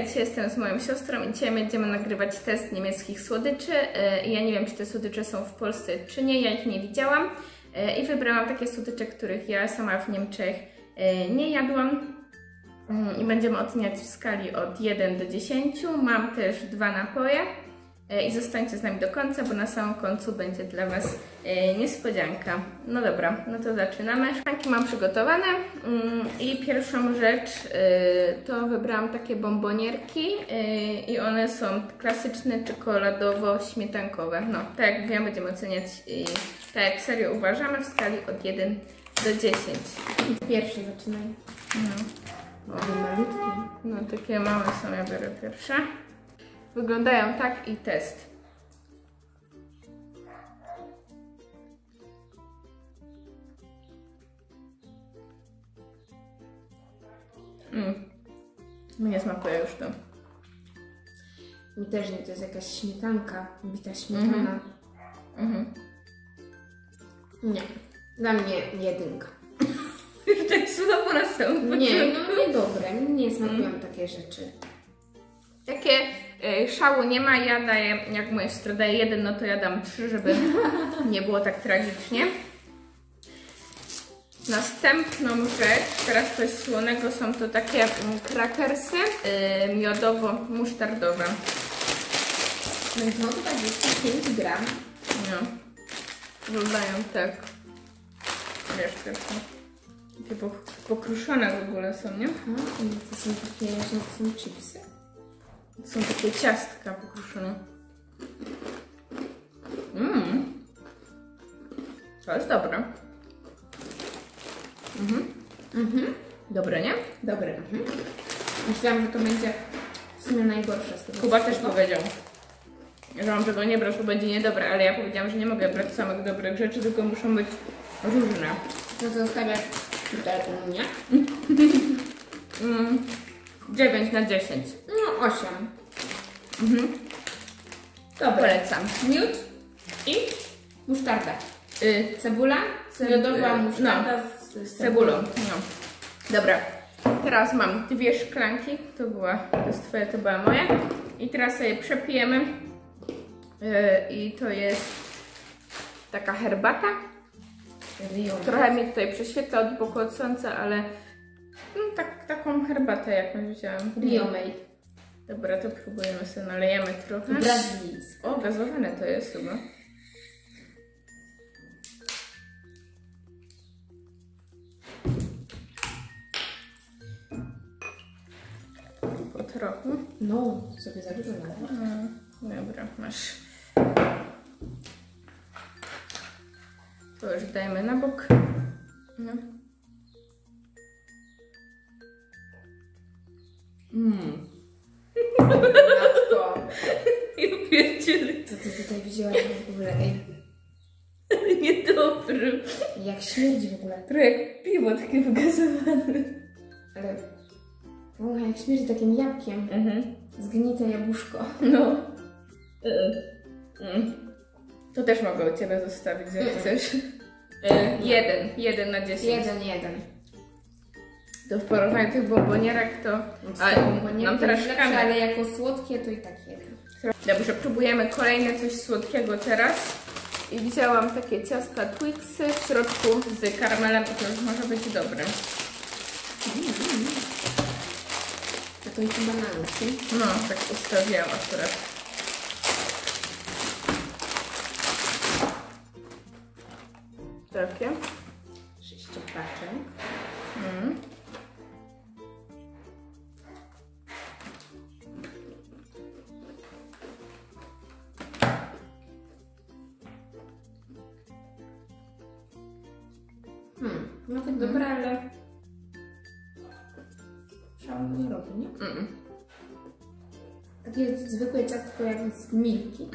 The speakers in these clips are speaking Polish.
Ja dzisiaj jestem z moją siostrą i dzisiaj będziemy nagrywać test niemieckich słodyczy. Ja nie wiem, czy te słodycze są w Polsce, czy nie, ja ich nie widziałam. I wybrałam takie słodycze, których ja sama w Niemczech nie jadłam. I będziemy oceniać w skali od 1 do 10. Mam też 2 napoje. I zostańcie z nami do końca, bo na samym końcu będzie dla Was niespodzianka. No dobra, no to zaczynamy. Szklanki mam przygotowane i pierwszą rzecz to wybrałam takie bombonierki i one są klasyczne, czekoladowo-śmietankowe. No, tak jak mówiłam, będziemy oceniać tak jak serio uważamy w skali od 1 do 10. Pierwszy zaczynaj. No. Malutki. No takie małe są, ja biorę pierwsze. Wyglądają tak i test. Mnie smakuje już to. Mi też nie, to jest jakaś śmietanka, bita śmietana. Nie, dla mnie jedynka. Już tak słabo na samym początku. Nie, no niedobre, mi nie smakują takie rzeczy. Takie szału nie ma, ja daję, jak moja siostra daje 1, no to ja dam 3, żeby nie było tak tragicznie. Następną rzecz, teraz coś słonego, są to takie krakersy miodowo-musztardowe. No to 25 gram. No, wyglądają tak. Wiesz, takie pokruszone w ogóle są, nie? To są takie, że to są chipsy. To są takie ciastka pokruszone. To jest dobre. Dobre, nie? Dobre. Myślałam, że to będzie w sumie najgorsze z tego. Kuba też powiedział, że mam tego nie brać, bo będzie niedobre, ale ja powiedziałam, że nie mogę brać samych dobrych rzeczy, tylko muszą być różne. To zostawiać tutaj u mnie. 9 na 10. No 8. To polecam. Miód i musztarda. Cebula, miodowa musztarda z cebulą. No. Dobra, teraz mam 2 szklanki. To jest twoja, to była moja. I teraz sobie przepijemy. I to jest taka herbata. Trochę mi tutaj prześwietla od boku od słońca, ale no, taką herbatę jakąś wziąłam. Rio Made. Dobra, to próbujemy sobie, nalejemy trochę. Brazylijskie. O, gazowane to jest chyba. Po trochu. No, sobie za dużo nalewam. Dobra, masz. To już dajmy na bok. No. Matko. Ja pierdzielę. Co ty tutaj wzięłaś w ogóle? Ej, Niedobry. jak śmierdzi w ogóle. Trochę jak piwo takie wygazowane. Ale jak śmierdzi takim jabłkiem. Zgnite jabłuszko. No. To też mogę u Ciebie zostawić, jak chcesz. 1 na 10. 1. To w porównaniu tych bombonierek to... mam teraz szklanę. Ale jako słodkie to i tak 1. Dobrze, próbujemy kolejne coś słodkiego teraz. I wzięłam takie ciastka Twixy w środku z karmelem i to już może być dobre. A to i chyba bananki. No, tak ustawiałam akurat. Takie. 6 paczek. No tak dobra, ale szału nie robi, nie? Takie zwykłe ciastko jak z Milki.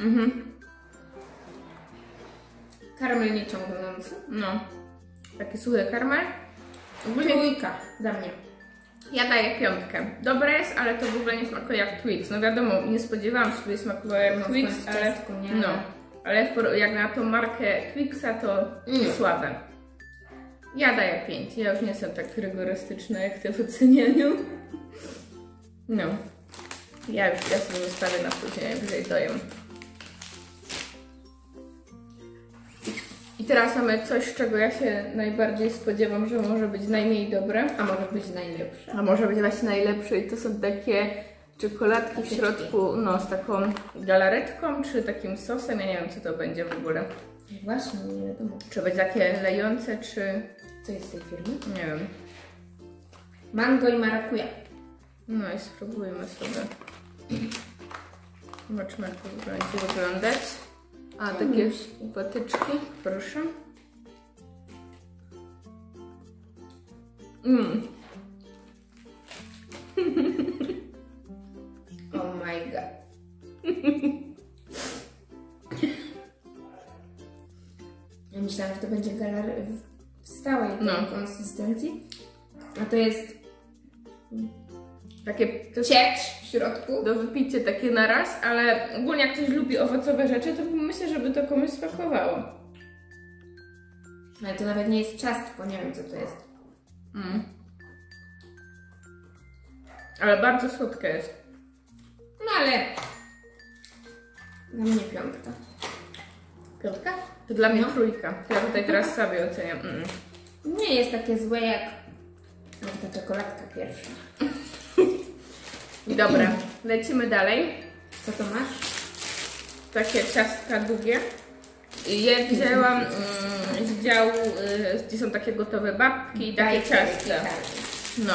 Karmel nie ciągnący. No. Taki suchy karmel. Trójka dla mnie. Ja daję 5. Dobre jest, ale to w ogóle nie smakuje jak Twix. No wiadomo, nie spodziewałam się, żeby smakowało jak Twix, ale ciastko, nie? No. Ale jak na tą markę Twixa to słabe. Ja daję 5. Ja już nie jestem tak rygorystyczna jak ty w ocenianiu. No. Ja sobie zostawię na później, najwyżej dojem. I teraz mamy coś, czego ja się najbardziej spodziewam, że może być najmniej dobre. A może być najlepsze. A może być właśnie najlepsze i to są takie czekoladki w środku, no z taką galaretką, czy takim sosem, ja nie wiem co to będzie w ogóle. Właśnie, nie wiadomo. Czy będzie takie lejące, czy... Co jest z tej firmy? Nie wiem. Mango i marakuja. No i spróbujmy sobie. Zobaczmy jak to będzie wyglądać. A, takie patyczki, proszę. Oh my god. Ja myślałam, że to będzie w stałej konsystencji. A to jest takie ciecz w środku. do wypicia takie na raz, ale ogólnie jak ktoś lubi owocowe rzeczy, to myślę, żeby to komuś smakowało. Ale to nawet nie jest ciastko, nie wiem co to jest. Ale bardzo słodkie jest. No ale dla mnie 5. 5? To dla mnie 3. Ja tutaj teraz sobie oceniam. Nie jest takie złe jak ta czekoladka pierwsza. Dobra, lecimy dalej. Co to masz? Takie ciastka długie. I je wzięłam z działu, gdzie są takie gotowe babki i takie ciastka. No.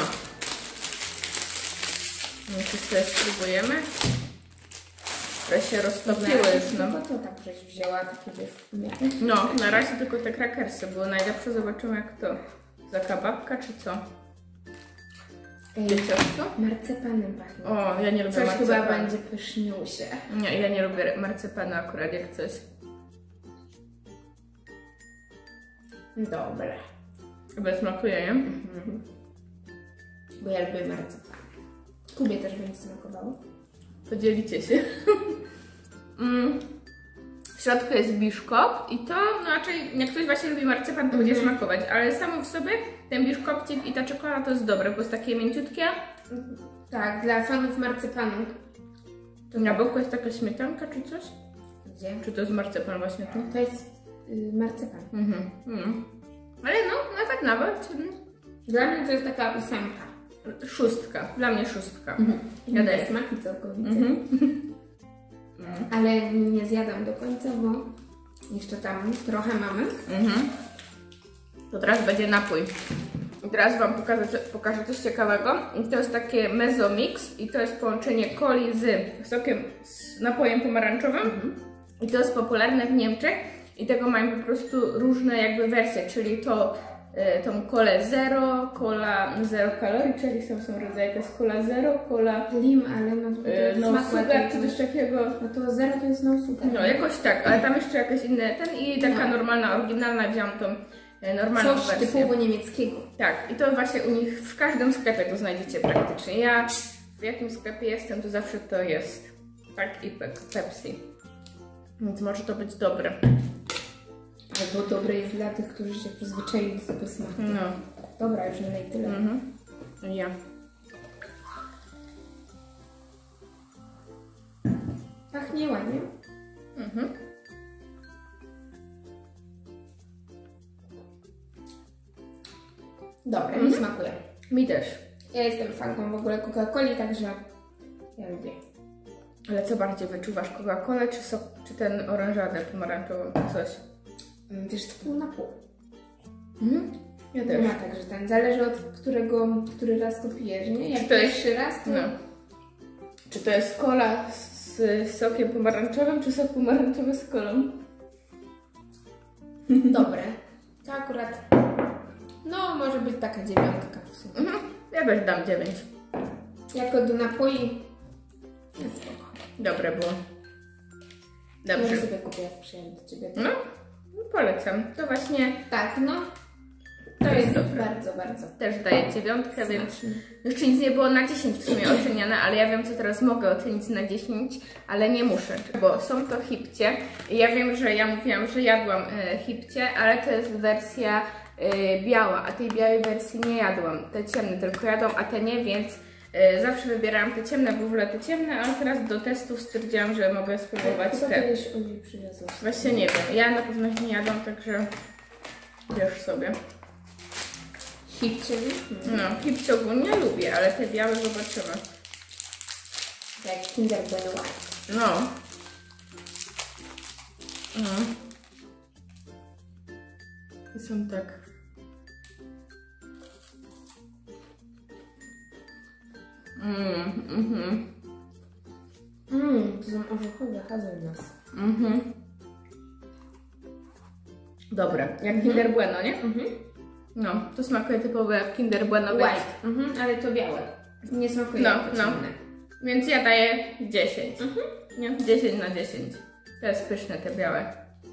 Więc sobie spróbujemy. Które się roztopiły już, no. To tak żeś wzięła takie No, na razie tylko te krakersy były najlepsze. Zobaczymy jak to. Taka babka czy co? Ciastko? Marcepanem pachnie. O, ja nie lubię coś marcepanu. chyba będzie pyszniusie. Nie, ja nie lubię marcepanu akurat jak coś. Dobre. Chyba smakuje, nie? Bo ja lubię marcepan. Kubie też będzie smakowało. Podzielicie się. W środku jest biszkopt i to, no raczej jak ktoś właśnie lubi marcepan, to będzie smakować, ale samo w sobie ten biszkopcik i ta czekolada to jest dobre, bo jest takie mięciutkie. Tak, dla fanów marcepanu. To na boku jest taka śmietanka czy coś? Gdzie? Czy to jest marcepan właśnie tu? To jest marcepan. Ale no, nawet. Dla mnie to jest taka 8. 6. Dla mnie 6. Ja daję. Smaki całkowicie. Ale nie zjadam do końca, bo jeszcze tam trochę mamy. To teraz będzie napój. I teraz Wam pokażę coś ciekawego. I to jest takie Mezomix i to jest połączenie coli z napojem pomarańczowym. I to jest popularne w Niemczech i tego mają po prostu różne jakby wersje, czyli tą kolę zero, kola 0 kalorii, czyli są rodzaje, to jest kola zero, kola Lim, ale no sugar czy coś takiego. No to 0 to jest no sugar. No jakoś tak, ale tam jeszcze jakieś inne i taka normalna, oryginalna, wziąłam tą normalną coś wersję. typowo niemieckiego. Tak, i to właśnie u nich w każdym sklepie to znajdziecie praktycznie. Ja w jakim sklepie jestem, to zawsze to jest. Tak i Pepsi. Więc może to być dobre. Albo dobre jest dla tych, którzy się przyzwyczaili do tego smaku. No. Dobra, już nie lej tyle. Ja. Pachnie ładnie. Dobre, mi smakuje. Mi też. Ja jestem fanką w ogóle Coca-Coli, także ja lubię. Ale co bardziej wyczuwasz? Coca-Colę czy sok, czy ten orężadę pomarańczową, czy coś? Wiesz, to pół na pół. Ja Nie też. ma tak, że ten zależy od który raz to pijesz, nie? Jak Czy to jest- pierwszy raz, to... No. Czy to jest kola z sokiem pomarańczowym, czy sok pomarańczowy z kolą? Dobre. To akurat... No, może być taka 9 w sumie. Ja też dam 9. Jako do napoi... Jest spoko. Dobre było. Może Dobrze. sobie kupię, jak przyjadę do Ciebie. No, polecam. To właśnie Tak, no. To jest dobre. bardzo, bardzo. też daję 9, więc smaczne. jeszcze nic nie było na 10 w sumie oceniane, ale ja wiem, co teraz mogę ocenić na 10, ale nie muszę, bo są to hipcie. I ja wiem, że ja mówiłam, że jadłam hipcie, ale to jest wersja biała, a tej białej wersji nie jadłam. Te ciemne tylko jadłam, a te nie, więc Zawsze wybierałam te ciemne, bo wolę te ciemne, ale teraz do testów stwierdziłam, że mogę spróbować te. Co Oli przywiozła? Właśnie nie wiem, ja na pewno ich nie jadam, także wiesz sobie. Hipcie? No, hipcie ogólnie lubię, ale te białe zobaczymy. Jak Kinder Bueno White. No. I są tak. To są orzechowe hazelnuts. Dobre, jak Kinder Bueno, nie? No, to smakuje typowo jak Kinder Bueno. White. Ale to białe. Nie smakuje jak to ciemne. Więc ja daję 10. Nie? 10 na 10. To jest pyszne te białe.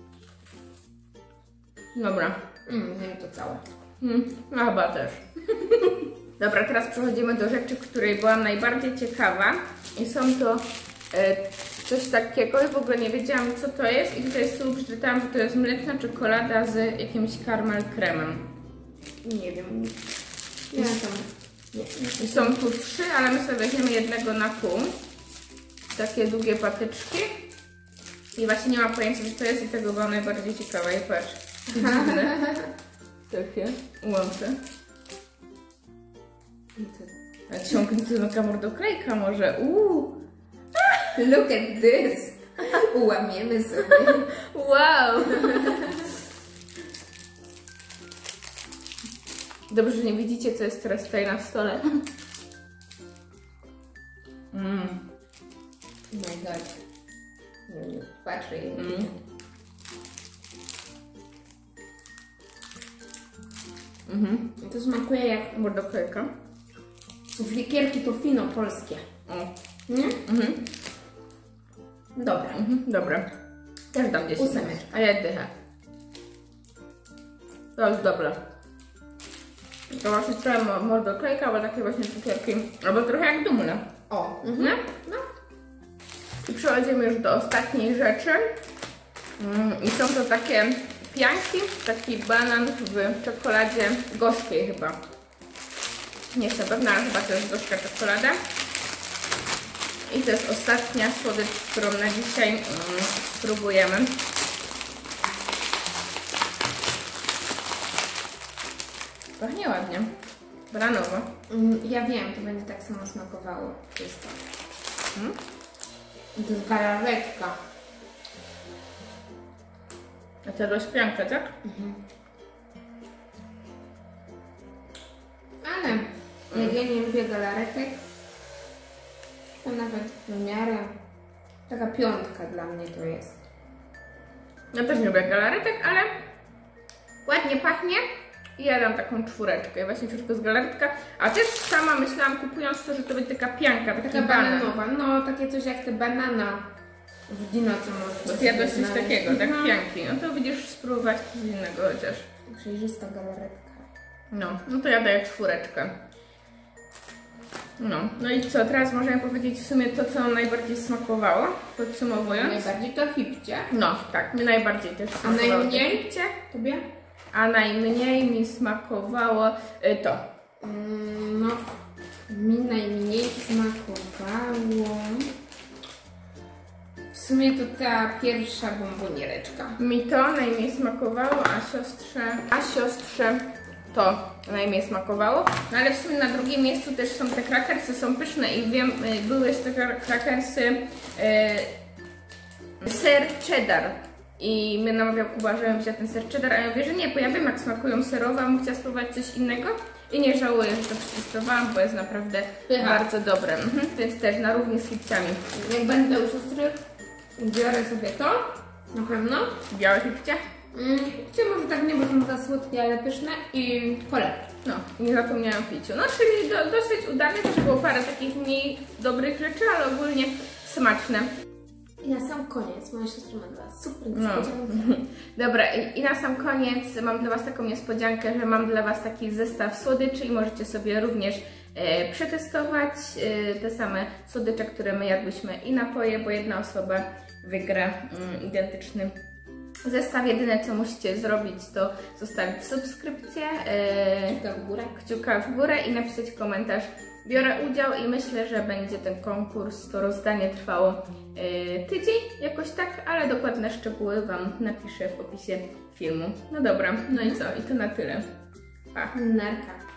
Dobra. Wiem to całe. No chyba też. Dobra, teraz przechodzimy do rzeczy, której byłam najbardziej ciekawa. I są to coś takiego, w ogóle nie wiedziałam co to jest. I tutaj z tyłu przeczytałam, że to jest mleczna czekolada z jakimś caramel kremem. Nie wiem. Ja tam. I są tu 3, ale my sobie weźmiemy jednego na pół. Takie długie patyczki. I właśnie nie mam pojęcia, co to jest i tego byłam najbardziej ciekawa. I patrz. Dziwne. Takie łącze. A ciągnie to taka mordoklejka może. Look at this. Ułamiemy sobie. Wow. Dobrze, że nie widzicie, co jest teraz tutaj na stole. Oh my god. Patrzę. To smakuje jak mordoklejka. Flikierki Tofino polskie. Nie? Dobra. Dobra. Też dam 10. 8. A ja dychę. To jest dobre. To właśnie trochę mordoklejka, albo takie właśnie cukierki. Albo trochę jak dumne. O. Nie? No. I przechodzimy już do ostatniej rzeczy. I są to takie pianki, taki banan w czekoladzie gorzkiej chyba. Nie jestem pewna, ale chyba to jest gorzka czekolada. I to jest ostatnia słodycz, którą na dzisiaj spróbujemy. Pachnie ładnie. Bananowo. Ja wiem, to będzie tak samo smakowało. To jest to. To jest galaretka. A to rozpianka, tak? Ale jak ja nie lubię galaretek, to nawet w miarę taka 5 dla mnie to jest. Ja też nie lubię galaretek, ale ładnie pachnie. I ja dam taką 4. I właśnie 4 z galaretka. A też sama myślałam, kupując to, że to będzie taka pianka, taka bananowa. No, takie coś jak te banana w Dino, co możecie. Bo ty jadłeś coś takiego, tak? Pianki. No to widzisz, spróbować coś innego chociaż. Przejrzysta galaretka. No to ja daję 4. No i co, teraz możemy powiedzieć w sumie to, co nam najbardziej smakowało, podsumowując. Najbardziej to hipcie. No, tak, mi najbardziej też smakowało. A najmniej? Tobie? A najmniej mi smakowało to. No, mi najmniej smakowało. W sumie to ta pierwsza bomboniereczka. Mi to najmniej smakowało, a siostrze to najmniej smakowało. No ale w sumie na drugim miejscu też są te krakersy, są pyszne i wiem, były jeszcze te krakersy ser cheddar. I mnie namawiał Kuba, żebym wzięła ten ser cheddar, a ja mówię, że nie, bo ja wiem jak smakują serowe, a bym chciała spróbować coś innego. I nie żałuję, że to przetestowałam, bo jest naprawdę bardzo dobre. Więc też na równi z hipciami. Jak będę u siostry, biorę sobie to, na pewno. Białe hipcie? Hipcie może tak nie, bo są za słodkie, ale pyszne i polepsze. No, nie zapomniałam o piciu. No, czyli dosyć udane, też było parę takich mniej dobrych rzeczy, ale ogólnie smaczne. I na sam koniec moja siostra ma dla Was super niespodziankę. Dobra, i na sam koniec mam dla Was taką niespodziankę, że mam dla Was taki zestaw słodyczy i możecie sobie również przetestować te same słodycze, które my jadłyśmy i napoje, bo jedna osoba wygra identyczny zestaw. Jedyne co musicie zrobić, to zostawić subskrypcję, kciuka w górę i napisać komentarz, biorę udział i myślę, że będzie ten konkurs, to rozdanie trwało tydzień, jakoś tak, ale dokładne szczegóły Wam napiszę w opisie filmu. No dobra, no i co? I to na tyle. Pa! Narka.